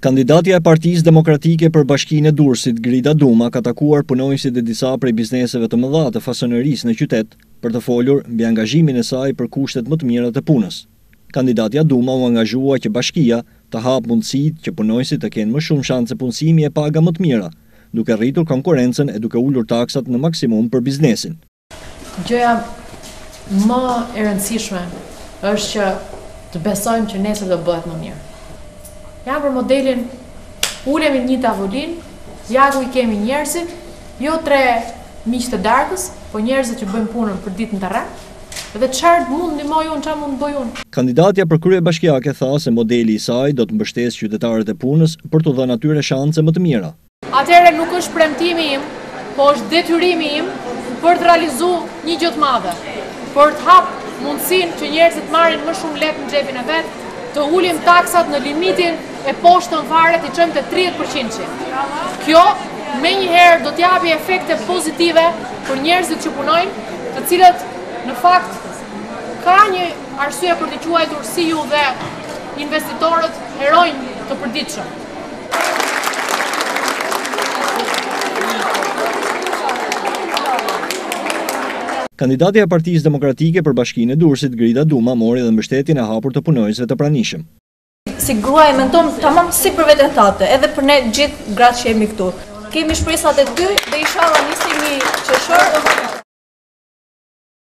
Kandidatja e Partisë Demokratike për Bashkinë e Durrësit, Grida Duma, ka takuar punonjësit e disa prej bizneseve të mëdha të fasonërisë në qytet për të folur mbi angazhimin e saj për kushtet më të mira të punës. Kandidatja Duma u angazhua që bashkia të hapë mundësitë që punonjësit të kenë më shumë shanse punësimi e paga më të mira, duke rritur konkurrencën e duke ulur taksat në maksimum për biznesin. Gjëja më e rëndësishme është që të besojmë që nesër do bëhet më mirë. Ja për modelin, ulemi një tavolin, ja ku i kemi njerëzit, jo 3 miq të darkës, po njerëzit që bëjmë punën për ditë në terren, dhe çfarë mund ndihmoj unë, çfarë mund bëj unë. Kandidatja për kryebashkiake tha se modeli i saj do të mbështesë qytetarët e punës për t'u dhënë atyre shanse më të mira. Atëherë nuk është premtimi im, po është detyrimi im për të realizuar një gjë të madhe, për të hapë mundësinë që njerëzit marrin më shumë lekë në xhepin e vet, të ulim taksat në limitin e poshtën fare të çojmë te 30%. Kjo menjëherë do t'japi efekte pozitive për njerëzit që punojnë, të cilët në fakt ka një arsye për të quajtur si ju dhe investitorët heronj të përditshëm. Kandidatja e Partisë Demokratike për Bashkinë e Durrësit, Grida Duma, mori dhe mbështetjen e hapur të punonjësve të pranishëm. Si gruaja mendon tamam si për veten tatë, edhe për ne gjithë gratë që jemi këtu. Kemi shpresat e ty dhe inshallah nisemi qershor.